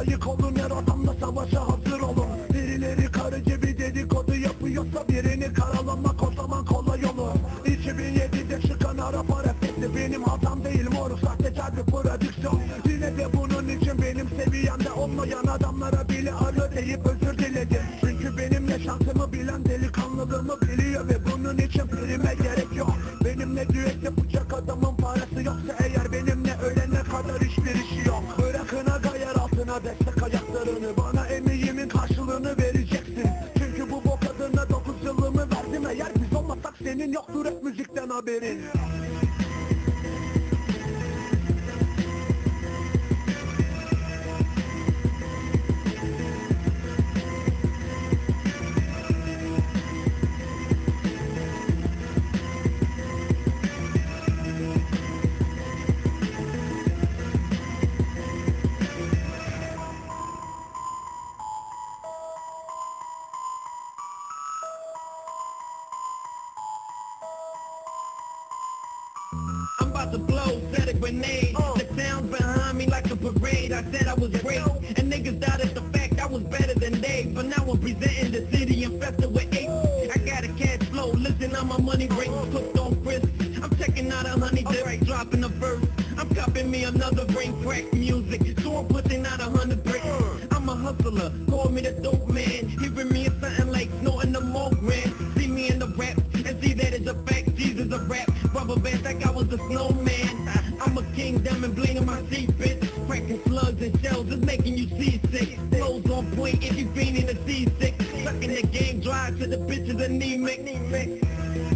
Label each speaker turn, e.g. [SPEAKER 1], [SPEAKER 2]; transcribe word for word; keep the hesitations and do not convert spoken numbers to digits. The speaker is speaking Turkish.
[SPEAKER 1] layık olun, her adamla savaşa hazır olun. Birileri karıcı bir dedikodu yapıyorsa birini karalamak o zaman kolay olur. iki bin yedide çıkan araba refleksi benim hatam değil moruk, sahtekar bir prodüksiyon. Yine de bunun için benim seviyemde olmayan adamlara bile alo deyip özür diledim. Çünkü benimle şansımı bilen delikanlılığımı biliyor ve bunun için prime gerek yok. Benimle düet yapacak adamın parası yoksa eğer benimle ölene kadar hiçbir işi yok. Bırakın aga yer altına destek ayaklarını, bana emeğimin karşılığını vereceksin. Çünkü bu bok adına dokuz yılımı verdim, eğer biz olmasak senin yoktur hep müzikten haberin.
[SPEAKER 2] I'm about to blow, set a grenade. uh. The town's behind me like a parade. I said I was great, and niggas doubted the fact I was better than they. But now I'm presenting the city infested with apes. I got a cash flow, listen on my money rate, cooked on crisp. I'm checking out a honey dip, right. Dropping a verse. I'm copying me another brain crack music, so I'm putting out a hundred bricks. I'm a hustler, call me the dope man. Hearing me is something like snorting the more grand. See me in the rap, and see that it's a fact. Jesus a rap, rubber bands like I was a snowman. I'm a king, diamond bling in my seat, bitch. Cracking slugs and shells is making you seasick. Flows on point if you fiending the seasick. Sucking the game dry to the bitches anemic.